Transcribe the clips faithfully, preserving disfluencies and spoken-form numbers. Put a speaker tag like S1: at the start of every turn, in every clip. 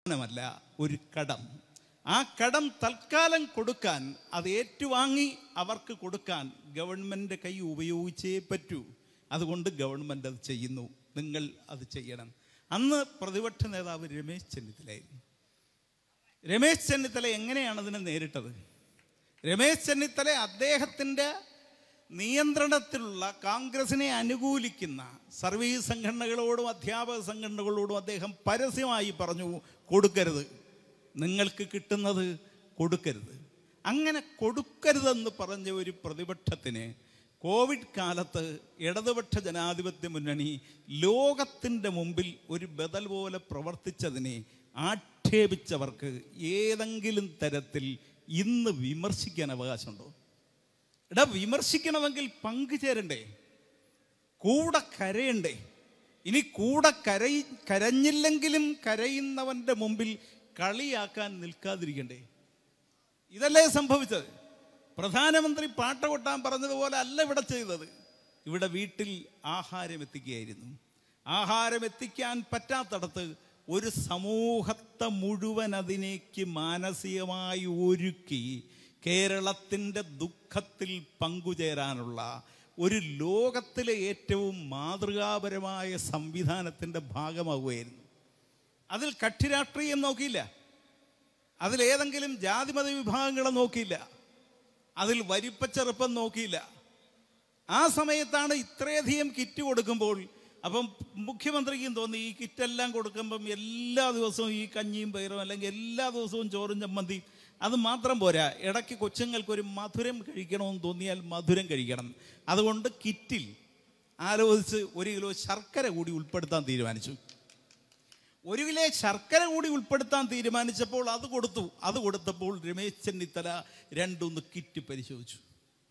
S1: ല്ല ഒരു കടം. ആ കടം തൽക്കാലം കൊടുക്കാൻ, അത് ഏറ്റുവാങ്ങി അവർക്ക് കൊടുക്കാൻ ഗവൺമെൻറ് കൈ ഉപയോഗിച്ചേ പറ്റൂ. അതുകൊണ്ട് ഗവൺമെൻറ് അത് ചെയ്യുന്നു, നിങ്ങൾ അത് ചെയ്യണം. അന്ന് പ്രതിപക്ഷ നേതാവ് രമേശ് ചെന്നിത്തലയായിരുന്നു. രമേശ് ചെന്നിത്തല എങ്ങനെയാണ് അതിനെ നേരിട്ടത്? രമേശ് ചെന്നിത്തല അദ്ദേഹത്തിൻ്റെ നിയന്ത്രണത്തിലുള്ള കോൺഗ്രസിനെ അനുകൂലിക്കുന്ന സർവീസ് സംഘടനകളോടും അധ്യാപക സംഘടനകളോടും അദ്ദേഹം പരസ്യമായി പറഞ്ഞു, കൊടുക്കരുത്, നിങ്ങൾക്ക് കിട്ടുന്നത് കൊടുക്കരുത്. അങ്ങനെ കൊടുക്കരുതെന്ന് പറഞ്ഞ ഒരു പ്രതിപക്ഷത്തിന് കോവിഡ് കാലത്ത് ഇടതുപക്ഷ ജനാധിപത്യ മുന്നണി ലോകത്തിൻ്റെ മുമ്പിൽ ഒരു ബദൽ പോലെ പ്രവർത്തിച്ചതിനെ ആക്ഷേപിച്ചവർക്ക് ഏതെങ്കിലും തരത്തിൽ ഇന്ന് വിമർശിക്കാൻ അവകാശമുണ്ടോ? എടാ, വിമർശിക്കണമെങ്കിൽ പങ്കുചേരണ്ടേ, കൂടെ കരയണ്ടേ? ഇനി കൂടെ കരയി കരഞ്ഞില്ലെങ്കിലും കരയുന്നവൻ്റെ മുമ്പിൽ കളിയാക്കാൻ നിൽക്കാതിരിക്കണ്ടേ? ഇതല്ലേ സംഭവിച്ചത്? പ്രധാനമന്ത്രി പാട്ട കൊട്ടാൻ പറഞ്ഞതുപോലെ അല്ല ഇവിടെ ചെയ്തത്. ഇവിടെ വീട്ടിൽ ആഹാരം എത്തിക്കുകയായിരുന്നു. ആഹാരം എത്തിക്കാൻ പറ്റാത്തടത്ത് ഒരു സമൂഹത്തെ മുഴുവൻ അതിനേക്ക് മാനസികമായി ഒരുക്കി കേരളത്തിൻ്റെ ദുഃഖത്തിൽ പങ്കുചേരാനുള്ള ഒരു ലോകത്തിലെ ഏറ്റവും മാതൃകാപരമായ സംവിധാനത്തിൻ്റെ ഭാഗമാവുകയായിരുന്നു. അതിൽ കക്ഷി രാഷ്ട്രീയം നോക്കിയില്ല, അതിലേതെങ്കിലും ജാതിമത വിഭാഗങ്ങളെ നോക്കിയില്ല, അതിൽ വലിപ്പച്ചെറുപ്പം നോക്കിയില്ല. ആ സമയത്താണ് ഇത്രയധികം കിറ്റ് കൊടുക്കുമ്പോൾ അപ്പം മുഖ്യമന്ത്രിക്കും തോന്നി ഈ കിറ്റെല്ലാം കൊടുക്കുമ്പം എല്ലാ ദിവസവും ഈ കഞ്ഞിയും പയറും അല്ലെങ്കിൽ എല്ലാ ദിവസവും ചോറും ചമ്മന്തി അത് മാത്രം പോരാ, ഇടയ്ക്ക് കൊച്ചുങ്ങൾക്കൊരു മധുരം കഴിക്കണമെന്ന് തോന്നിയാൽ മധുരം കഴിക്കണം. അതുകൊണ്ട് കിറ്റിൽ ആലോചിച്ച് ഒരു കിലോ ശർക്കര കൂടി ഉൾപ്പെടുത്താൻ തീരുമാനിച്ചു. ഒരു കിലോ ശർക്കര കൂടി ഉൾപ്പെടുത്താൻ തീരുമാനിച്ചപ്പോൾ അത് കൊടുത്തു. അത് കൊടുത്തപ്പോൾ രമേശ് ചെന്നിത്തല രണ്ടൊന്ന് കിറ്റ് പരിശോധിച്ചു.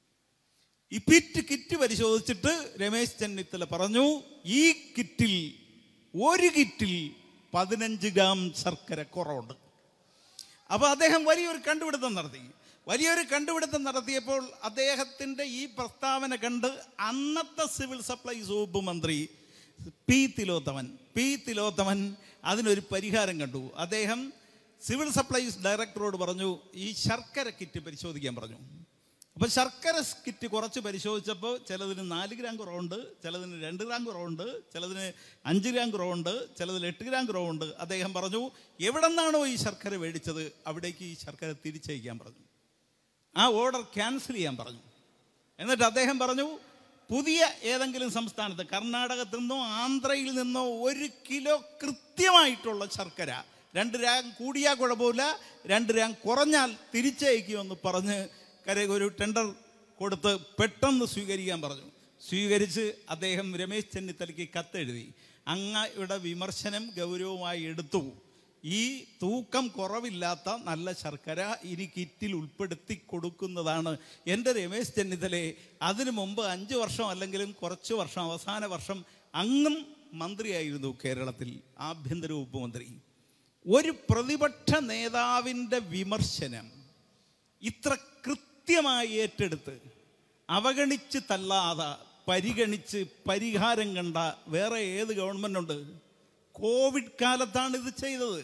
S1: ഈ പിറ്റ് കിറ്റ് പരിശോധിച്ചിട്ട് രമേശ് ചെന്നിത്തല പറഞ്ഞു, ഈ കിറ്റിൽ ഒരു കിറ്റിൽ പതിനഞ്ച് ഗ്രാം ശർക്കര കുറവുണ്ട്. അപ്പോൾ അദ്ദേഹം വലിയൊരു കണ്ടുപിടുത്തം നടത്തി. വലിയൊരു കണ്ടുപിടുത്തം നടത്തിയപ്പോൾ അദ്ദേഹത്തിൻ്റെ ഈ പ്രസ്താവന കണ്ട് അന്നത്തെ സിവിൽ സപ്ലൈസ് വകുപ്പ് മന്ത്രി പി തിലോത്തമൻ പി തിലോത്തമൻ അതിനൊരു പരിഹാരം കണ്ടു. അദ്ദേഹം സിവിൽ സപ്ലൈസ് ഡയറക്ടറോട് പറഞ്ഞു, ഈ ശർക്കര കിറ്റ് പരിശോധിക്കാൻ പറഞ്ഞു. അപ്പോൾ ശർക്കര കിറ്റ് കുറച്ച് പരിശോധിച്ചപ്പോൾ ചിലതിന് നാല് ഗ്രാം കുറവുണ്ട്, ചിലതിന് രണ്ട് ഗ്രാം കുറവുണ്ട്, ചിലതിന് അഞ്ച് ഗ്രാം കുറവുണ്ട്, ചിലതിൽ എട്ട് ഗ്രാം കുറവുണ്ട്. അദ്ദേഹം പറഞ്ഞു, എവിടെ നിന്നാണോ ഈ ശർക്കര മേടിച്ചത് അവിടേക്ക് ഈ ശർക്കര തിരിച്ചയക്കാൻ പറഞ്ഞു. ആ ഓർഡർ ക്യാൻസൽ ചെയ്യാൻ പറഞ്ഞു. എന്നിട്ട് അദ്ദേഹം പറഞ്ഞു, പുതിയ ഏതെങ്കിലും സംസ്ഥാനത്ത്, കർണാടകത്തിൽ നിന്നോ ആന്ധ്രയിൽ നിന്നോ ഒരു കിലോ കൃത്യമായിട്ടുള്ള ശർക്കര, രണ്ട് ഗ്രാം കൂടിയാൽ കുഴപ്പമില്ല, രണ്ട് ഗ്രാം കുറഞ്ഞാൽ തിരിച്ചയക്കുമെന്ന് പറഞ്ഞ് കര ഒരു ടെൻഡർ കൊടുത്ത് പെട്ടെന്ന് സ്വീകരിക്കാൻ പറഞ്ഞു. സ്വീകരിച്ച് അദ്ദേഹം രമേശ് ചെന്നിത്തലയ്ക്ക് കത്തെഴുതി. അങ്ങയുടെ വിമർശനം ഗൗരവമായി എടുത്തു. ഈ തൂക്കം കുറവില്ലാത്ത നല്ല ശർക്കര ഇനി കിറ്റിൽ ഉൾപ്പെടുത്തി കൊടുക്കുന്നതാണ്. എൻ്റെ രമേശ് ചെന്നിത്തലയെ, അതിനു മുമ്പ് അഞ്ച് വർഷം അല്ലെങ്കിലും കുറച്ച് വർഷം, അവസാന വർഷം അങ്ങും മന്ത്രിയായിരുന്നു കേരളത്തിൽ, ആഭ്യന്തര വകുപ്പ് മന്ത്രി. ഒരു പ്രതിപക്ഷ നേതാവിൻ്റെ വിമർശനം ഇത്ര കൃത്യമായി ഏറ്റെടുത്ത് അവഗണിച്ച് തള്ളാതെ പരിഗണിച്ച് പരിഹാരം കണ്ട വേറെ ഏത് ഗവൺമെൻറ് ഉണ്ട്? കോവിഡ് കാലത്താണ് ഇത് ചെയ്തത്.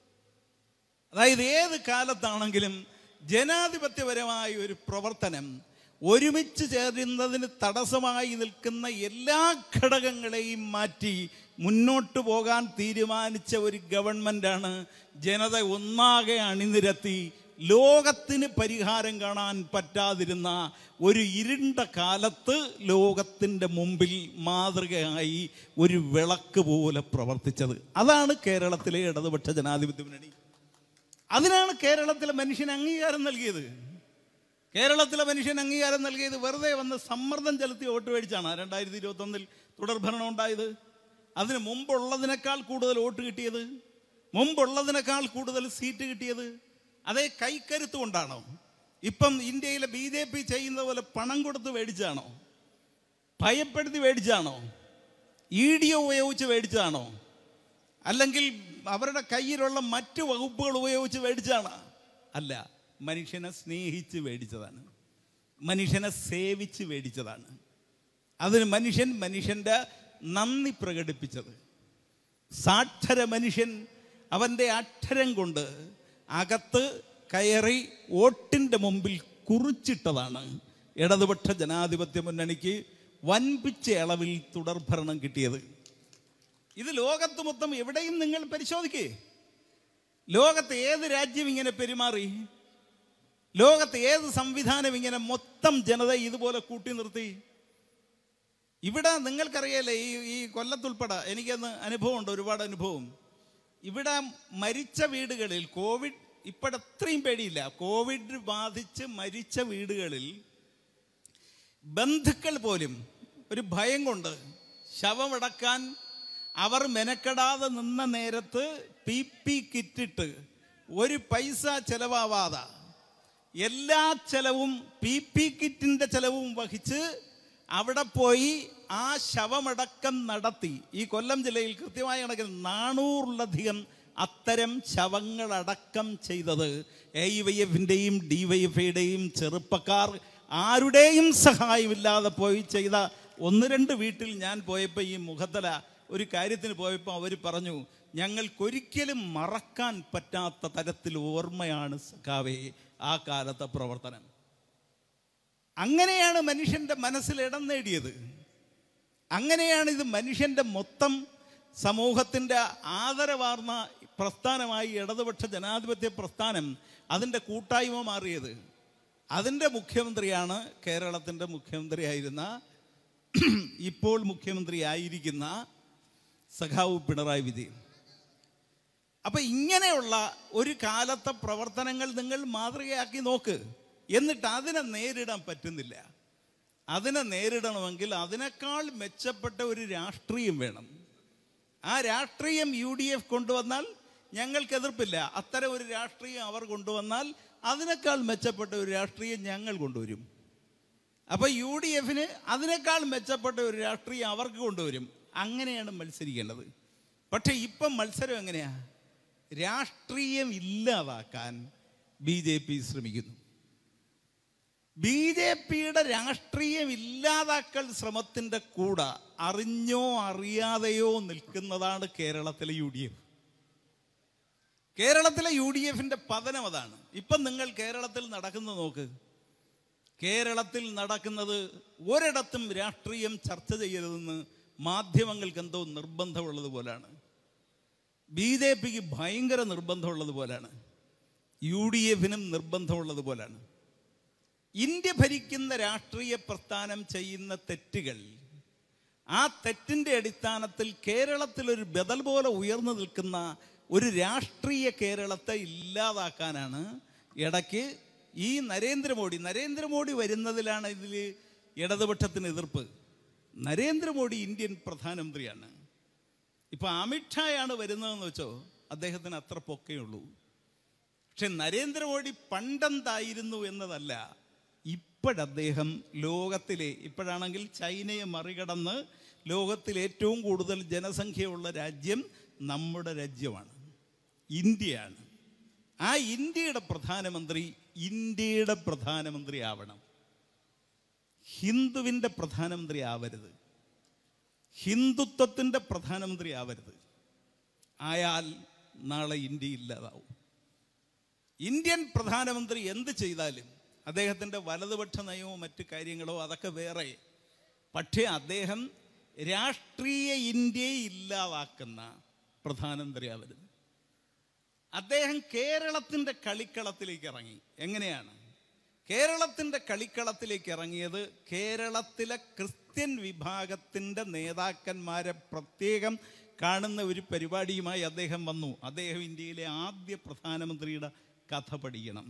S1: അതായത് ഏത് കാലത്താണെങ്കിലും ജനാധിപത്യപരമായ ഒരു പ്രവർത്തനം, ഒരുമിച്ച് ചേരുന്നതിന് തടസ്സമായി നിൽക്കുന്ന എല്ലാ ഘടകങ്ങളെയും മാറ്റി മുന്നോട്ട് പോകാൻ തീരുമാനിച്ച ഒരു ഗവൺമെൻറ്റാണ് ജനത ഒന്നാകെ അണിനിരത്തി ലോകത്തിന് പരിഹാരം കാണാൻ പറ്റാതിരുന്ന ഒരു ഇരുണ്ട കാലത്ത് ലോകത്തിൻ്റെ മുമ്പിൽ മാതൃകയായി ഒരു വിളക്ക് പോലെ പ്രവർത്തിച്ചത്. അതാണ് കേരളത്തിലെ ഇടതുപക്ഷ ജനാധിപത്യ മുന്നണി. അതിനാണ് കേരളത്തിലെ മനുഷ്യൻ അംഗീകാരം നൽകിയത്. കേരളത്തിലെ മനുഷ്യൻ അംഗീകാരം നൽകിയത് വെറുതെ വന്ന് സമ്മർദ്ദം ചെലുത്തി വോട്ട് മേടിച്ചാണ് രണ്ടായിരത്തി ഇരുപത്തൊന്നിൽ തുടർഭരണം ഉണ്ടായത്. അതിന് മുമ്പുള്ളതിനേക്കാൾ കൂടുതൽ വോട്ട് കിട്ടിയത്, മുമ്പുള്ളതിനേക്കാൾ കൂടുതൽ സീറ്റ് കിട്ടിയത് അതേ കൈക്കരുത്ത് കൊണ്ടാണോ? ഇപ്പം ഇന്ത്യയിലെ ബി ജെ പി ചെയ്യുന്ന പോലെ പണം കൊടുത്ത് മേടിച്ചാണോ? ഭയപ്പെടുത്തി മേടിച്ചാണോ? ഇ ഡി ഉപയോഗിച്ച് മേടിച്ചതാണോ? അല്ലെങ്കിൽ അവരുടെ കയ്യിലുള്ള മറ്റു വകുപ്പുകൾ ഉപയോഗിച്ച് മേടിച്ചാണ്? അല്ല, മനുഷ്യനെ സ്നേഹിച്ച് മേടിച്ചതാണ്, മനുഷ്യനെ സേവിച്ച് മേടിച്ചതാണ്. അതിന് മനുഷ്യൻ മനുഷ്യൻ്റെ നന്ദി പ്രകടിപ്പിച്ചത്. സാക്ഷര മനുഷ്യൻ അവൻ്റെ അക്ഷരം കൊണ്ട് അകത്ത് കയറി വോട്ടിൻ്റെ മുമ്പിൽ കുറിച്ചിട്ടതാണ് ഇടതുപക്ഷ ജനാധിപത്യ മുന്നണിക്ക് വൻപിച്ച അളവിൽ തുടർഭരണം കിട്ടിയത്. ഇത് ലോകത്ത് മൊത്തം എവിടെയും നിങ്ങൾ പരിശോധിക്കേ. ലോകത്ത് ഏത് രാജ്യം ഇങ്ങനെ പെരുമാറി? ലോകത്ത് ഏത് സംവിധാനം ഇങ്ങനെ മൊത്തം ജനത ഇതുപോലെ കൂട്ടി നിർത്തി? ഇവിടെ നിങ്ങൾക്കറിയാലേ, ഈ ഈ കൊല്ലത്തുൾപ്പെടെ എനിക്കന്ന് അനുഭവമുണ്ട്, ഒരുപാട് അനുഭവം. ഇവിടെ മരിച്ച വീടുകളിൽ കോവിഡ് ഇപ്പോഴത്രയും പേടിയില്ല. കോവിഡ് ബാധിച്ച് മരിച്ച വീടുകളിൽ ബന്ധുക്കൾ പോലും ഒരു ഭയം കൊണ്ട് ശവമടക്കാൻ അവർ മെനക്കെടാതെ നിന്ന നേരത്ത് പി പി കിറ്റിട്ട് ഒരു പൈസ ചെലവാവാതെ എല്ലാ ചെലവും പി പി കിറ്റിൻ്റെ ചെലവും വഹിച്ച് അവിടെ പോയി ആ ശവമടക്കം നടത്തി. ഈ കൊല്ലം ജില്ലയിൽ കൃത്യമായ കണക്കിൽ നാനൂറിലധികം അത്തരം ശവങ്ങളടക്കം ചെയ്തത് എ വൈ എഫിൻ്റെയും ഡി വൈ എഫ് ഐയുടെയും ചെറുപ്പക്കാർ ആരുടെയും സഹായമില്ലാതെ പോയി ചെയ്ത ഒന്ന് രണ്ട് വീട്ടിൽ ഞാൻ പോയപ്പോൾ ഈ മുഖത്തല ഒരു കാര്യത്തിന് പോയപ്പോൾ അവർ പറഞ്ഞു, ഞങ്ങൾക്കൊരിക്കലും മറക്കാൻ പറ്റാത്ത തരത്തിൽ ഓർമ്മയാണ് സഖാവേ ആ കാലത്തെ പ്രവർത്തനം. അങ്ങനെയാണ് മനുഷ്യൻ്റെ മനസ്സിൽ ഇടം നേടിയത്. അങ്ങനെയാണ് ഇത് മനുഷ്യൻ്റെ മൊത്തം സമൂഹത്തിൻ്റെ ആദരവാർന്ന പ്രസ്ഥാനമായി ഇടതുപക്ഷ ജനാധിപത്യ പ്രസ്ഥാനം അതിൻ്റെ കൂട്ടായ്മ മാറിയത്. അതിൻ്റെ മുഖ്യമന്ത്രിയാണ് കേരളത്തിൻ്റെ മുഖ്യമന്ത്രിയായിരുന്ന, ഇപ്പോൾ മുഖ്യമന്ത്രി ആയിരിക്കുന്ന സഖാവ് പിണറായി വിജയൻ. അപ്പം ഇങ്ങനെയുള്ള ഒരു കാലത്തെ പ്രവർത്തനങ്ങൾ നിങ്ങൾ മാതൃകയാക്കി നോക്ക്. എന്നിട്ട് അതിനെ നേരിടാൻ പറ്റുന്നില്ല. അതിനെ നേരിടണമെങ്കിൽ അതിനേക്കാൾ മെച്ചപ്പെട്ട ഒരു രാഷ്ട്രീയം വേണം. ആ രാഷ്ട്രീയം യു ഡി എഫ് കൊണ്ടുവന്നാൽ ഞങ്ങൾക്ക് എതിർപ്പില്ല. അത്തരം ഒരു രാഷ്ട്രീയം അവർ കൊണ്ടുവന്നാൽ അതിനേക്കാൾ മെച്ചപ്പെട്ട ഒരു രാഷ്ട്രീയം ഞങ്ങൾ കൊണ്ടുവരും. അപ്പോൾ യു ഡി എഫിന് അതിനേക്കാൾ മെച്ചപ്പെട്ട ഒരു രാഷ്ട്രീയം അവർക്ക് കൊണ്ടുവരും. അങ്ങനെയാണ് മത്സരിക്കേണ്ടത്. പക്ഷേ ഇപ്പം മത്സരം എങ്ങനെയാ? രാഷ്ട്രീയം ഇല്ലാതാക്കാൻ ബി ജെ പി ശ്രമിക്കുന്നു. ബി ജെ പിയുടെ രാഷ്ട്രീയം ഇല്ലാതാക്കൽ ശ്രമത്തിൻ്റെ കൂടെ അറിഞ്ഞോ അറിയാതെയോ നിൽക്കുന്നതാണ് കേരളത്തിലെ യു ഡി എഫ്. കേരളത്തിലെ യു ഡി എഫിൻ്റെ പതനം അതാണ്. ഇപ്പം നിങ്ങൾ കേരളത്തിൽ നടക്കുന്നത് നോക്ക്. കേരളത്തിൽ നടക്കുന്നത് ഒരിടത്തും രാഷ്ട്രീയം ചർച്ച ചെയ്യരുതെന്ന് മാധ്യമങ്ങൾക്ക് എന്തോ നിർബന്ധമുള്ളത് പോലാണ്. ബി ജെ പിക്ക് ഭയങ്കര നിർബന്ധമുള്ളത് പോലാണ്. യു ഡി എഫിനും നിർബന്ധമുള്ളത് പോലാണ്. ഇന്ത്യ ഭരിക്കുന്ന രാഷ്ട്രീയ പ്രസ്ഥാനം ചെയ്യുന്ന തെറ്റുകൾ, ആ തെറ്റിൻ്റെ അടിസ്ഥാനത്തിൽ കേരളത്തിലൊരു ബദൽ പോലെ ഉയർന്നു നിൽക്കുന്ന ഒരു രാഷ്ട്രീയ കേരളത്തെ ഇല്ലാതാക്കാനാണ് ഇടയ്ക്ക് ഈ നരേന്ദ്രമോദി നരേന്ദ്രമോദി വരുന്നതിലാണ് ഇതിൽ ഇടതുപക്ഷത്തിന് എതിർപ്പ്. നരേന്ദ്രമോദി ഇന്ത്യൻ പ്രധാനമന്ത്രിയാണ്. ഇപ്പം അമിത്ഷായാണ് വരുന്നതെന്ന് വെച്ചോ, അദ്ദേഹത്തിന് അത്ര പൊക്കയുള്ളൂ. പക്ഷെ നരേന്ദ്രമോദി പണ്ടെന്തായിരുന്നു എന്നതല്ല, ഇപ്പോഴദ്ദേഹം ലോകത്തിലെ, ഇപ്പോഴാണെങ്കിൽ ചൈനയെ മറികടന്ന് ലോകത്തിൽ ഏറ്റവും കൂടുതൽ ജനസംഖ്യയുള്ള രാജ്യം നമ്മുടെ രാജ്യമാണ്, ഇന്ത്യയാണ്. ആ ഇന്ത്യയുടെ പ്രധാനമന്ത്രി ഇന്ത്യയുടെ പ്രധാനമന്ത്രി ആവണം. ഹിന്ദുവിൻ്റെ പ്രധാനമന്ത്രി ആവരുത്, ഹിന്ദുത്വത്തിൻ്റെ പ്രധാനമന്ത്രി ആവരുത്. ആയാൽ നാളെ ഇന്ത്യ ഇല്ലാതാവും. ഇന്ത്യൻ പ്രധാനമന്ത്രി എന്ത് ചെയ്താലും അദ്ദേഹത്തിൻ്റെ വലതുപക്ഷ നയമോ മറ്റു കാര്യങ്ങളോ അതൊക്കെ വേറെ. പക്ഷേ അദ്ദേഹം രാഷ്ട്രീയ ഇന്ത്യയെ ഇല്ലാതാക്കുന്ന പ്രധാനമന്ത്രി ആവരുത്. അദ്ദേഹം കേരളത്തിൻ്റെ കളിക്കളത്തിലേക്ക് ഇറങ്ങി. എങ്ങനെയാണ് കേരളത്തിൻ്റെ കളിക്കളത്തിലേക്ക് ഇറങ്ങിയത്? കേരളത്തിലെ ക്രിസ്ത്യൻ വിഭാഗത്തിൻ്റെ നേതാക്കന്മാരെ പ്രത്യേകം കാണുന്ന ഒരു പരിപാടിയുമായി അദ്ദേഹം വന്നു. അദ്ദേഹം ഇന്ത്യയിലെ ആദ്യ പ്രധാനമന്ത്രിയുടെ കഥ പഠിക്കണം.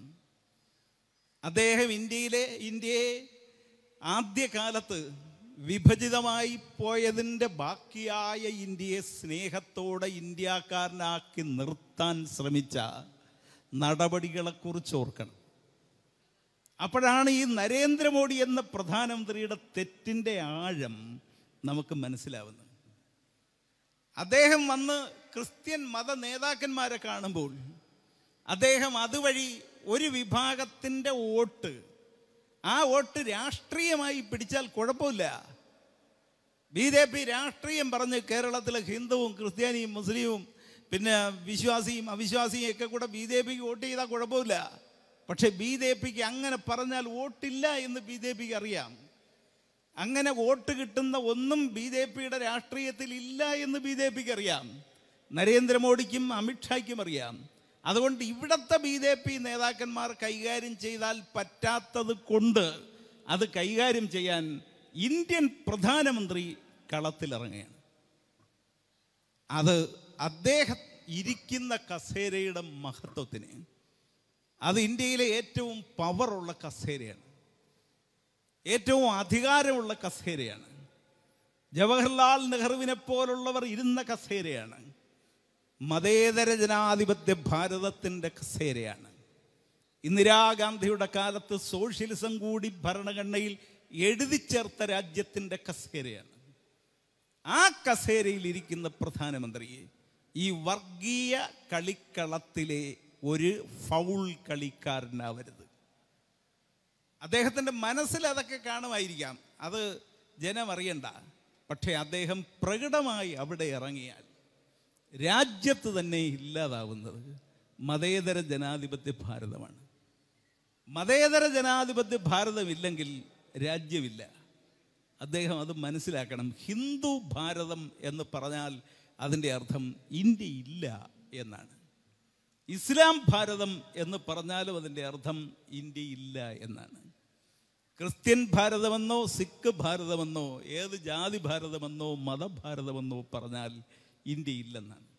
S1: അദ്ദേഹം ഇന്ത്യയിലെ ഇന്ത്യയെ ആദ്യകാലത്ത് വിഭജിതമായി പോയതിൻ്റെ ബാക്കിയായ ഇന്ത്യയെ സ്നേഹത്തോടെ ഇന്ത്യക്കാരനാക്കി നിർത്താൻ ശ്രമിച്ച നടപടികളെക്കുറിച്ച് ഓർക്കണം. അപ്പോഴാണ് ഈ നരേന്ദ്രമോദി എന്ന പ്രധാനമന്ത്രിയുടെ തെറ്റിൻ്റെ ആഴം നമുക്ക് മനസ്സിലാവുന്നത്. അദ്ദേഹം വന്ന് ക്രിസ്ത്യൻ മത നേതാക്കന്മാരെ കാണുമ്പോൾ അദ്ദേഹം അതുവഴി ഒരു വിഭാഗത്തിൻ്റെ വോട്ട്, ആ വോട്ട് രാഷ്ട്രീയമായി പിടിച്ചാൽ കുഴപ്പമില്ല. ബി ജെ പി രാഷ്ട്രീയം പറഞ്ഞ് കേരളത്തിലെ ഹിന്ദുവും ക്രിസ്ത്യാനിയും മുസ്ലിമും പിന്നെ വിശ്വാസിയും അവിശ്വാസിയും ഒക്കെ കൂടെ ബി ജെ പിക്ക് വോട്ട് ചെയ്താൽ കുഴപ്പമില്ല. പക്ഷെ ബി ജെ പിക്ക് അങ്ങനെ പറഞ്ഞാൽ വോട്ടില്ല എന്ന് ബി ജെ പിക്ക് അറിയാം. അങ്ങനെ വോട്ട് കിട്ടുന്ന ഒന്നും ബി ജെ പിയുടെ രാഷ്ട്രീയത്തിൽ ഇല്ല എന്ന് ബി ജെ പിക്ക് അറിയാം. നരേന്ദ്രമോദിക്കും അമിത്ഷായ്ക്കും അറിയാം. അതുകൊണ്ട് ഇവിടുത്തെ ബി ജെ പി നേതാക്കന്മാർ കൈകാര്യം ചെയ്താൽ പറ്റാത്തത് കൊണ്ട് അത് കൈകാര്യം ചെയ്യാൻ ഇന്ത്യൻ പ്രധാനമന്ത്രി കളത്തിലിറങ്ങുകയാണ്. അത് അദ്ദേഹം ഇരിക്കുന്ന കസേരയുടെ മഹത്വത്തിന്, അത് ഇന്ത്യയിലെ ഏറ്റവും പവറുള്ള കസേരയാണ്, ഏറ്റവും അധികാരമുള്ള കസേരയാണ്. ജവഹർലാൽ നെഹ്റുവിനെ പോലുള്ളവർ ഇരുന്ന കസേരയാണ്. മതേതര ജനാധിപത്യ ഭാരതത്തിൻ്റെ കസേരയാണ്. ഇന്ദിരാഗാന്ധിയുടെ കാലത്ത് സോഷ്യലിസം കൂടി ഭരണഘടനയിൽ എഴുതി ചേർത്ത രാജ്യത്തിൻ്റെ കസേരയാണ്. ആ കസേരയിൽ ഇരിക്കുന്ന പ്രധാനമന്ത്രി ഈ വർഗീയ കളിക്കളത്തിലെ ഒരു ഫൗൾ കളിക്കാരനാവരുത്. അദ്ദേഹത്തിൻ്റെ മനസ്സിൽ അതൊക്കെ കാണുമായിരിക്കാം, അത് ജനം അറിയണ്ട. പക്ഷേ അദ്ദേഹം പ്രകടമായി അവിടെ ഇറങ്ങിയാൽ രാജ്യത്ത് തന്നെ ഇല്ലാതാവുന്നത് മതേതര ജനാധിപത്യ ഭാരതമാണ്. മതേതര ജനാധിപത്യ ഭാരതമില്ലെങ്കിൽ രാജ്യമില്ല. അദ്ദേഹം അത് മനസ്സിലാക്കണം. ഹിന്ദു ഭാരതം എന്ന് പറഞ്ഞാൽ അതിൻ്റെ അർത്ഥം ഇന്ത്യ ഇല്ല എന്നാണ്. ഇസ്ലാം ഭാരതം എന്ന് പറഞ്ഞാലും അതിൻ്റെ അർത്ഥം ഇന്ത്യ ഇല്ല എന്നാണ്. ക്രിസ്ത്യൻ ഭാരതമെന്നോ സിഖ് ഭാരതമെന്നോ ഏത് ജാതി ഭാരതമെന്നോ മതഭാരതമെന്നോ പറഞ്ഞാൽ ഇന്ത്യ ഇല്ലെന്നാണ്.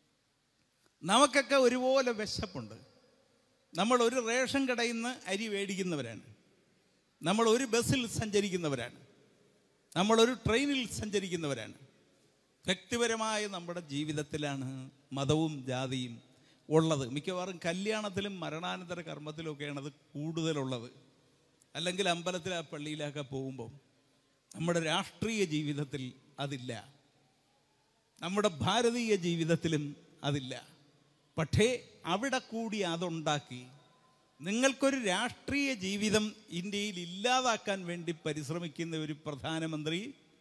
S1: നമുക്കൊക്കെ ഒരുപോലെ വിശപ്പുണ്ട്. നമ്മൾ ഒരു റേഷൻ കടയിൽ നിന്ന് അരി മേടിക്കുന്നവരാണ്. നമ്മൾ ഒരു ബസ്സിൽ സഞ്ചരിക്കുന്നവരാണ്. നമ്മളൊരു ട്രെയിനിൽ സഞ്ചരിക്കുന്നവരാണ്. വ്യക്തിപരമായ നമ്മുടെ ജീവിതത്തിലാണ് മതവും ജാതിയും ഉള്ളത്. മിക്കവാറും കല്യാണത്തിലും മരണാനന്തര കർമ്മത്തിലുമൊക്കെയാണ് അത് കൂടുതലുള്ളത്. അല്ലെങ്കിൽ അമ്പലത്തിൽ ആ പള്ളിയിലൊക്കെ പോകുമ്പോൾ നമ്മുടെ രാഷ്ട്രീയ ജീവിതത്തിൽ അതില്ല, നമ്മുടെ ഭാരതീയ ജീവിതത്തിലും അതില്ല. പക്ഷേ അവിടെ കൂടി അതുണ്ടാക്കി നിങ്ങൾക്കൊരു രാഷ്ട്രീയ ജീവിതം ഇന്ത്യയിൽ ഇല്ലാതാക്കാൻ വേണ്ടി പരിശ്രമിക്കുന്ന ഒരു പ്രധാനമന്ത്രി,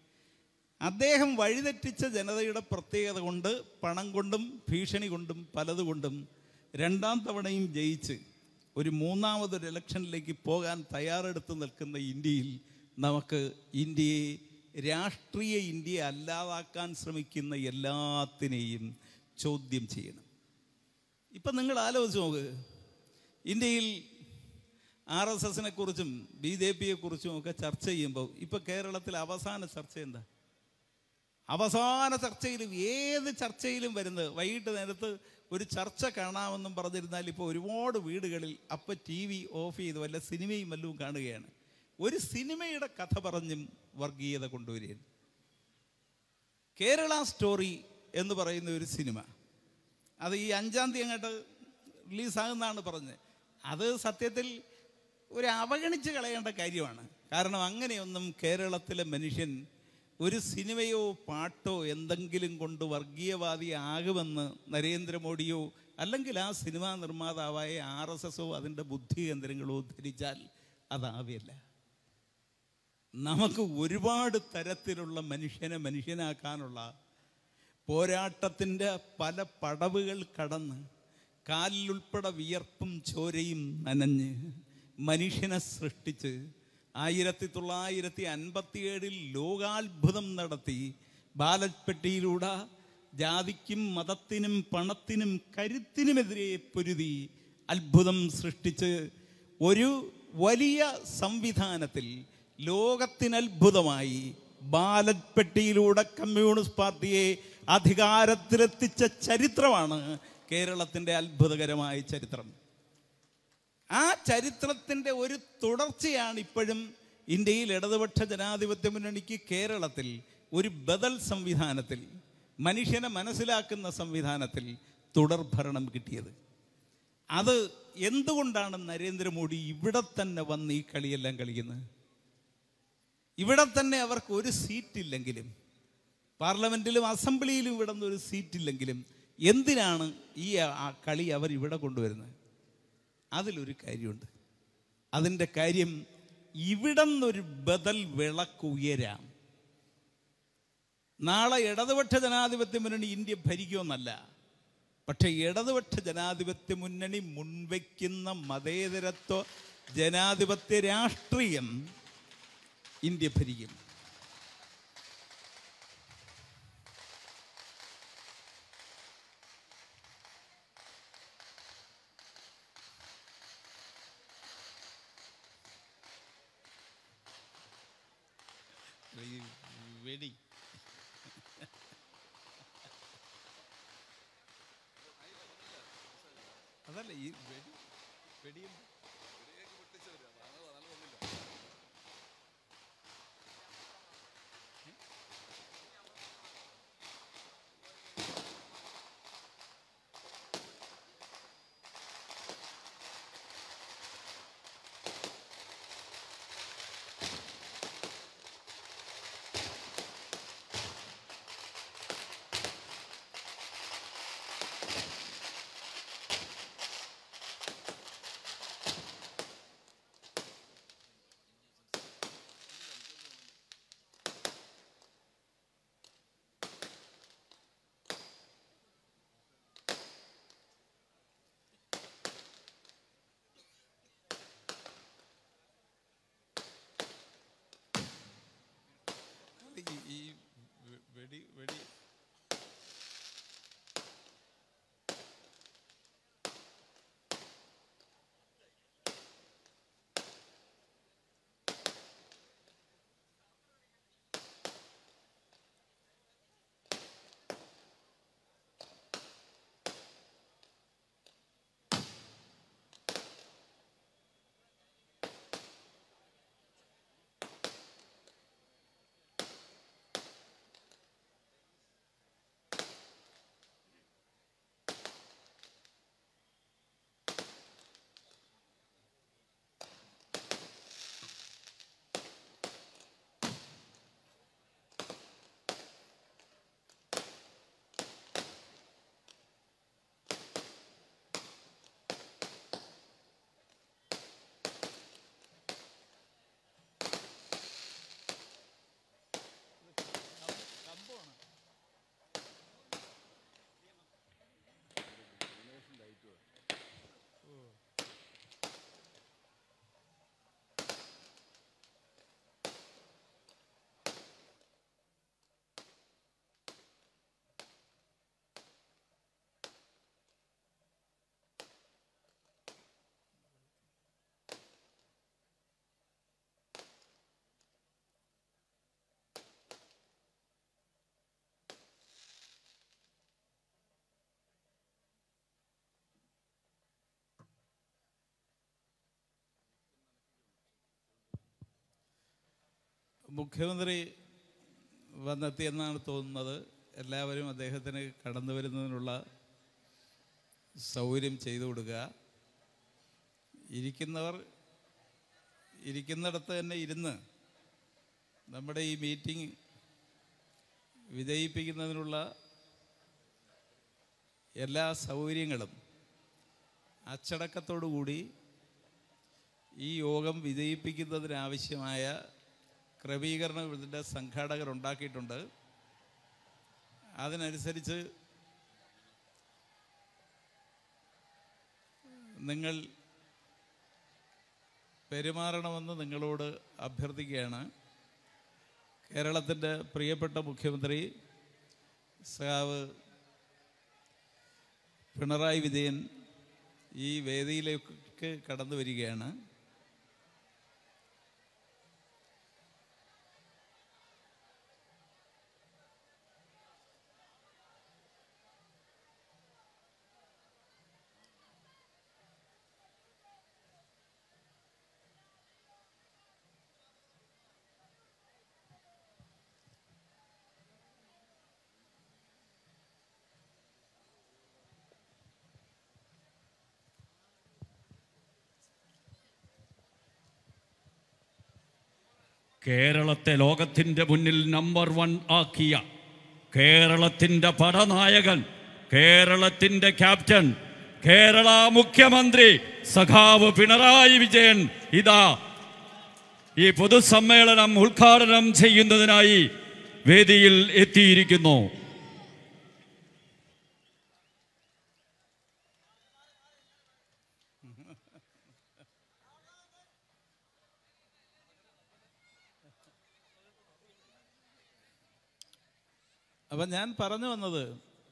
S1: അദ്ദേഹം വഴിതെറ്റിച്ച ജനതയുടെ പ്രത്യേകത കൊണ്ട്, പണം കൊണ്ടും ഭീഷണി കൊണ്ടും പലതുകൊണ്ടും രണ്ടാം തവണയും ജയിച്ച് ഒരു മൂന്നാമതൊരു ഇലക്ഷനിലേക്ക് പോകാൻ തയ്യാറെടുത്ത് നിൽക്കുന്ന ഇന്ത്യയിൽ നമുക്ക് ഇന്ത്യയെ, രാഷ്ട്രീയ ഇന്ത്യയെ അല്ലാതാക്കാൻ ശ്രമിക്കുന്ന എല്ലാത്തിനെയും ചോദ്യം ചെയ്യണം. ഇപ്പം നിങ്ങൾ ആലോചിച്ച് നോക്ക്, ഇന്ത്യയിൽ ആർ എസ് എസിനെ കുറിച്ചും ബി ജെ പിയെ കുറിച്ചും ഒക്കെ ചർച്ച ചെയ്യുമ്പോൾ ഇപ്പോൾ കേരളത്തിൽ അവസാന ചർച്ച എന്താ? അവസാന ചർച്ചയിലും ഏത് ചർച്ചയിലും വരുന്നത് വൈകിട്ട് നേരത്ത് ഒരു ചർച്ച കാണാമെന്നും പറഞ്ഞിരുന്നാൽ ഇപ്പോൾ ഒരുപാട് വീടുകളിൽ അപ്പം ടി വി ഓഫ് ചെയ്ത് വല്ല സിനിമയും വല്ലതും കാണുകയാണ്. ഒരു സിനിമയുടെ കഥ പറഞ്ഞും വർഗീയത കൊണ്ടുവരികയാണ്. കേരള സ്റ്റോറി എന്ന് പറയുന്ന ഒരു സിനിമ, അത് ഈ അഞ്ചാം തീയതി അങ്ങോട്ട് റിലീസാകുന്നതാണ് പറഞ്ഞത്. അത് സത്യത്തിൽ ഒരു അവഗണിച്ച് കളയേണ്ട കാര്യമാണ്. കാരണം അങ്ങനെയൊന്നും കേരളത്തിലെ മനുഷ്യൻ ഒരു സിനിമയോ പാട്ടോ എന്തെങ്കിലും കൊണ്ട് വർഗീയവാദിയാകുമെന്ന് നരേന്ദ്രമോദിയോ അല്ലെങ്കിൽ ആ സിനിമാ നിർമ്മാതാവായ ആർ എസ് എസോ അതിൻ്റെ ബുദ്ധി കേന്ദ്രങ്ങളോ ധരിച്ചാൽ അതാവില്ല. നമുക്ക് ഒരുപാട് തരത്തിലുള്ള മനുഷ്യനെ മനുഷ്യനാക്കാനുള്ള പോരാട്ടത്തിൻ്റെ പല പടവുകൾ കടന്ന് കാലിലുൾപ്പെടെ വിയർപ്പും ചോരയും നനഞ്ഞ് മനുഷ്യനെ സൃഷ്ടിച്ച് ആയിരത്തി തൊള്ളായിരത്തി അൻപത്തി ഏഴിൽ ലോകാത്ഭുതം നടത്തി ബാലറ്റ് പെട്ടിയിലൂടെ ജാതിക്കും മതത്തിനും പണത്തിനും കരുത്തിനുമെതിരെ പൊരുതി അത്ഭുതം സൃഷ്ടിച്ച് ഒരു വലിയ സംവിധാനത്തിൽ ലോകത്തിനത്ഭുതമായി ബാലറ്റ് പെട്ടിയിലൂടെ കമ്മ്യൂണിസ്റ്റ് പാർട്ടിയെ അധികാരത്തിലെത്തിച്ച ചരിത്രമാണ് കേരളത്തിൻ്റെ അത്ഭുതകരമായ ചരിത്രം. ആ ചരിത്രത്തിൻ്റെ ഒരു തുടർച്ചയാണ് ഇപ്പോഴും ഇന്ത്യയിൽ ഇടതുപക്ഷ ജനാധിപത്യ മുന്നണിക്ക് കേരളത്തിൽ ഒരു ബദൽ സംവിധാനത്തിൽ, മനുഷ്യനെ മനസ്സിലാക്കുന്ന സംവിധാനത്തിൽ തുടർഭരണം കിട്ടിയത്. അത് എന്തുകൊണ്ടാണ് നരേന്ദ്രമോദി ഇവിടെ തന്നെ വന്ന് ഈ കളിയെല്ലാം കളിക്കുന്നത്? ഇവിടെ തന്നെ അവർക്ക് ഒരു സീറ്റില്ലെങ്കിലും, പാർലമെൻറ്റിലും അസംബ്ലിയിലും ഇവിടെ നിന്ന് ഒരു സീറ്റില്ലെങ്കിലും എന്തിനാണ് ഈ ആ കളി അവർ ഇവിടെ കൊണ്ടുവരുന്നത്? അതിലൊരു കാര്യമുണ്ട്. അതിൻ്റെ കാര്യം, ഇവിടെ നിന്നൊരു ബദൽ വിളക്കുയരാം. നാളെ ഇടതുപക്ഷ ജനാധിപത്യ മുന്നണി ഇന്ത്യ ഭരിക്കുമെന്നല്ല, പക്ഷെ ഇടതുപക്ഷ ജനാധിപത്യ മുന്നണി മുൻവയ്ക്കുന്ന മതേതരത്വ ജനാധിപത്യ രാഷ്ട്രീയം ഇന്ത്യ ഭരിക്കും. വെടി അതല്ല ഈ വെടി വെടിയും ഈ വെടി വെടി മുഖ്യമന്ത്രി വന്നെത്തിയെന്നാണ് തോന്നുന്നത്. എല്ലാവരും അദ്ദേഹത്തിന് കടന്നു വരുന്നതിനുള്ള സൗകര്യം ചെയ്തു കൊടുക്കുക. ഇരിക്കുന്നവർ ഇരിക്കുന്നിടത്ത് തന്നെ ഇരുന്ന് നമ്മുടെ ഈ മീറ്റിംഗ് വിജയിപ്പിക്കുന്നതിനുള്ള എല്ലാ സൗകര്യങ്ങളും അച്ചടക്കത്തോടു കൂടി ഈ യോഗം വിജയിപ്പിക്കുന്നതിനാവശ്യമായ ക്രമീകരണം ഇതിൻ്റെ സംഘാടകർ ഉണ്ടാക്കിയിട്ടുണ്ട്. അതിനനുസരിച്ച് നിങ്ങൾ പെരുമാറണമെന്ന് നിങ്ങളോട് അഭ്യർത്ഥിക്കുകയാണ്. കേരളത്തിൻ്റെ പ്രിയപ്പെട്ട മുഖ്യമന്ത്രി സഖാവ് പിണറായി വിജയൻ ഈ വേദിയിലേക്ക് കടന്നു വരികയാണ്.
S2: കേരളത്തെ ലോകത്തിൻ്റെ മുന്നിൽ നമ്പർ വൺ ആക്കിയ കേരളത്തിൻ്റെ പടനായകൻ, കേരളത്തിൻ്റെ ക്യാപ്റ്റൻ, കേരള മുഖ്യമന്ത്രി സഖാവ് പിണറായി വിജയൻ ഇതാ ഈ പൊതുസമ്മേളനം ഉദ്ഘാടനം ചെയ്യുന്നതിനായി വേദിയിൽ എത്തിയിരിക്കുന്നു.
S1: അപ്പം ഞാൻ പറഞ്ഞു വന്നത്,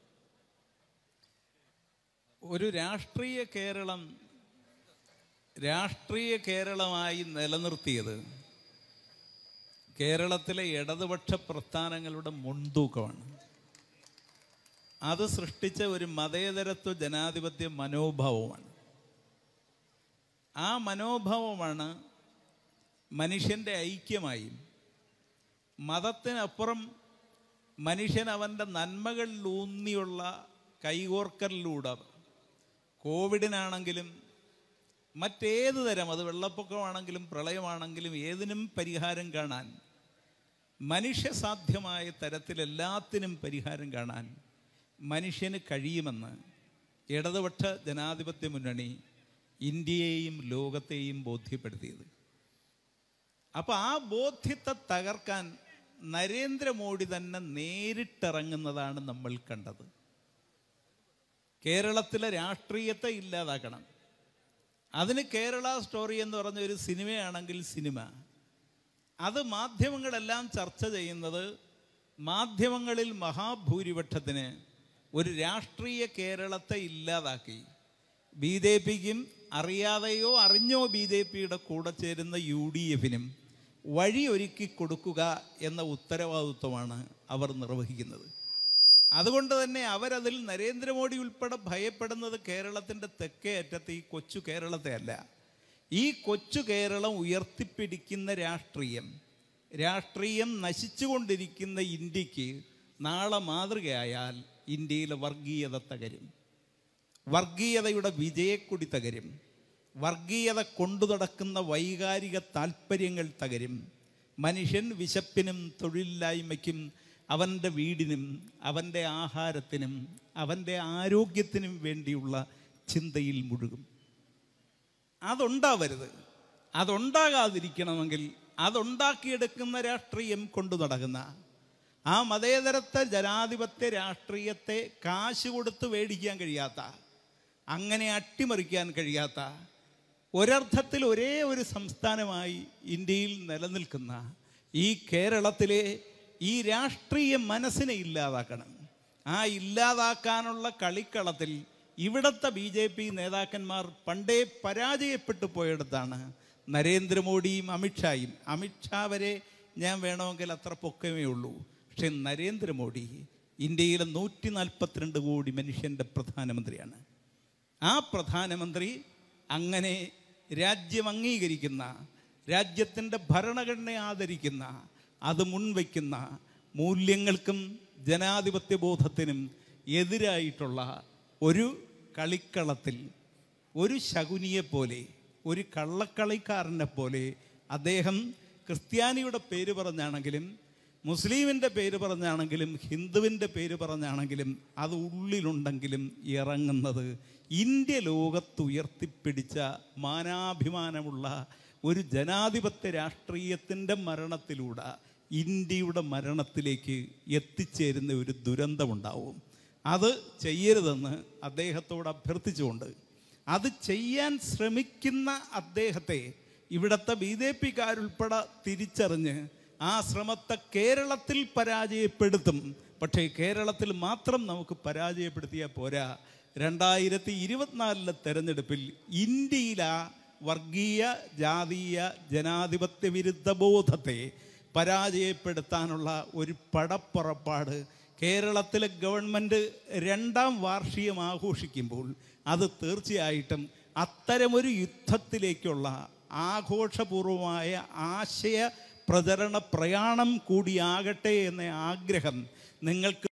S1: ഒരു രാഷ്ട്രീയ കേരളം രാഷ്ട്രീയ കേരളമായി നിലനിർത്തിയത് കേരളത്തിലെ ഇടതുപക്ഷ പ്രസ്ഥാനങ്ങളുടെ മുൻതൂക്കമാണ്. അത് സൃഷ്ടിച്ച ഒരു മതേതരത്വ ജനാധിപത്യ മനോഭാവമാണ്. ആ മനോഭാവമാണ് മനുഷ്യൻ്റെ ഐക്യമായും മതത്തിനപ്പുറം മനുഷ്യൻ അവൻ്റെ നന്മകളിലൂന്നിയുള്ള കൈകോർക്കലിലൂടെ കോവിഡിനാണെങ്കിലും മറ്റേത് തരം, അത് വെള്ളപ്പൊക്കമാണെങ്കിലും പ്രളയമാണെങ്കിലും ഏതിനും പരിഹാരം കാണാൻ, മനുഷ്യസാധ്യമായ തരത്തിലെല്ലാത്തിനും പരിഹാരം കാണാൻ മനുഷ്യന് കഴിയുമെന്ന് ഇടതുപക്ഷ ജനാധിപത്യ മുന്നണി ഇന്ത്യയെയും ലോകത്തെയും ബോധ്യപ്പെടുത്തിയത്. അപ്പോൾ ആ ബോധ്യത്തെ തകർക്കാൻ നരേന്ദ്രമോദി തന്നെ നേരിട്ടിറങ്ങുന്നതാണ് നമ്മൾ കണ്ടത്. കേരളത്തിലെ രാഷ്ട്രീയത്തെ ഇല്ലാതാക്കണം. അതിന് കേരള സ്റ്റോറി എന്ന് പറഞ്ഞ ഒരു സിനിമയാണെങ്കിൽ സിനിമ, അത് മാധ്യമങ്ങളെല്ലാം ചർച്ച ചെയ്യുന്നത് മാധ്യമങ്ങളിൽ മഹാഭൂരിപക്ഷത്തിന് ഒരു രാഷ്ട്രീയ കേരളത്തെ ഇല്ലാതാക്കി ബി ജെ പിക്കും അറിയാതെയോ അറിഞ്ഞോ ബി ജെ പിയുടെ കൂടെ ചേരുന്ന യു ഡി എഫിനും വഴിയൊരുക്കി കൊടുക്കുക എന്ന ഉത്തരവാദിത്വമാണ് അവർ നിർവഹിക്കുന്നത്. അതുകൊണ്ട് തന്നെ അവരതിൽ നരേന്ദ്രമോദി ഉൾപ്പെടെ ഭയപ്പെടുന്നത് കേരളത്തിൻ്റെ തെക്കേ അറ്റത്ത് ഈ കൊച്ചു കേരളത്തെ അല്ല. ഈ കൊച്ചു കേരളം ഉയർത്തിപ്പിടിക്കുന്ന രാഷ്ട്രീയം രാഷ്ട്രീയം നശിച്ചുകൊണ്ടിരിക്കുന്ന ഇന്ത്യക്ക് നാളെ മാതൃകയായാൽ ഇന്ത്യയിലെ വർഗീയത തകരും, വർഗീയതയുടെ വിജയക്കൊടി തകരും, വർഗീയത കൊണ്ടു നടക്കുന്ന വൈകാരിക താല്പര്യങ്ങൾ തകരും. മനുഷ്യൻ വിശപ്പിനും തൊഴിലില്ലായ്മയ്ക്കും അവൻ്റെ വീടിനും അവൻ്റെ ആഹാരത്തിനും അവൻ്റെ ആരോഗ്യത്തിനും വേണ്ടിയുള്ള ചിന്തയിൽ മുഴുകും. അതുണ്ടാവരുത്. അതുണ്ടാകാതിരിക്കണമെങ്കിൽ അതുണ്ടാക്കിയെടുക്കുന്ന രാഷ്ട്രീയം കൊണ്ടു നടക്കുന്ന ആ മതേതരത്വ ജനാധിപത്യ രാഷ്ട്രീയത്തെ കാശ് കൊടുത്ത് മേടിക്കാൻ കഴിയാത്ത, അങ്ങനെ അട്ടിമറിക്കാൻ കഴിയാത്ത, ഒരർത്ഥത്തിൽ ഒരേ ഒരു സംസ്ഥാനമായി ഇന്ത്യയിൽ നിലനിൽക്കുന്ന ഈ കേരളത്തിലെ ഈ രാഷ്ട്രീയ മനസ്സിനെ ഇല്ലാതാക്കണം. ആ ഇല്ലാതാക്കാനുള്ള കളിക്കളത്തിൽ ഇവിടുത്തെ ബി ജെ പി നേതാക്കന്മാർ പണ്ടേ പരാജയപ്പെട്ടു പോയിടത്താണ് നരേന്ദ്രമോദിയും അമിത്ഷായും. അമിത്ഷാ വരെ ഞാൻ വേണമെങ്കിൽ അത്ര പൊക്കമേ ഉള്ളൂ. പക്ഷെ നരേന്ദ്രമോദി ഇന്ത്യയിലെ നൂറ്റി നാൽപ്പത്തിരണ്ട് കോടി മനുഷ്യൻ്റെ പ്രധാനമന്ത്രിയാണ്. ആ പ്രധാനമന്ത്രി അങ്ങനെ രാജ്യം അംഗീകരിക്കുന്ന, രാജ്യത്തിൻ്റെ ഭരണഘടനയെ ആദരിക്കുന്ന, അത് മുൻവയ്ക്കുന്ന മൂല്യങ്ങൾക്കും ജനാധിപത്യ ബോധത്തിനും എതിരായിട്ടുള്ള ഒരു കളിക്കളത്തിൽ ഒരു ശകുനിയെപ്പോലെ, ഒരു കള്ളക്കളിക്കാരനെ പോലെ അദ്ദേഹം ക്രിസ്ത്യാനിയുടെ പേര് പറഞ്ഞാണെങ്കിലും മുസ്ലിമിൻ്റെ പേര് പറഞ്ഞാണെങ്കിലും ഹിന്ദുവിൻ്റെ പേര് പറഞ്ഞാണെങ്കിലും അത് ഉള്ളിലുണ്ടെങ്കിലും ഇറങ്ങുന്നത് ഇന്ത്യ ലോകത്തുയർത്തിപ്പിടിച്ച മാനാഭിമാനമുള്ള ഒരു ജനാധിപത്യ രാഷ്ട്രീയത്തിൻ്റെ മരണത്തിലൂടെ ഇന്ത്യയുടെ മരണത്തിലേക്ക് എത്തിച്ചേരുന്ന ഒരു ദുരന്തമുണ്ടാവും. അത് ചെയ്യരുതെന്ന് അദ്ദേഹത്തോട് അഭ്യർത്ഥിച്ചുകൊണ്ട് അത് ചെയ്യാൻ ശ്രമിക്കുന്ന അദ്ദേഹത്തെ ഇവിടുത്തെ ബി ജെ പിക്കാരുൾപ്പെടെ തിരിച്ചറിഞ്ഞ് ആ ശ്രമത്തെ കേരളത്തിൽ പരാജയപ്പെടുത്തും. പക്ഷേ കേരളത്തിൽ മാത്രം നമുക്ക് പരാജയപ്പെടുത്തിയാൽ പോരാ. രണ്ടായിരത്തി ഇരുപത്തിനാലിലെ തെരഞ്ഞെടുപ്പിൽ ഇന്ത്യയിലെ വർഗീയ ജാതീയ ജനാധിപത്യ വിരുദ്ധ ബോധത്തെ പരാജയപ്പെടുത്താനുള്ള ഒരു പടപ്പുറപ്പാട് കേരളത്തിലെ ഗവൺമെൻറ് രണ്ടാം വാർഷികം ആഘോഷിക്കുമ്പോൾ അത് തീർച്ചയായിട്ടും അത്തരമൊരു യുദ്ധത്തിലേക്കുള്ള ആഘോഷപൂർവമായ ആശയ പ്രചരണ പ്രയാണം കൂടിയാകട്ടെ എന്ന ആഗ്രഹം നിങ്ങൾക്ക്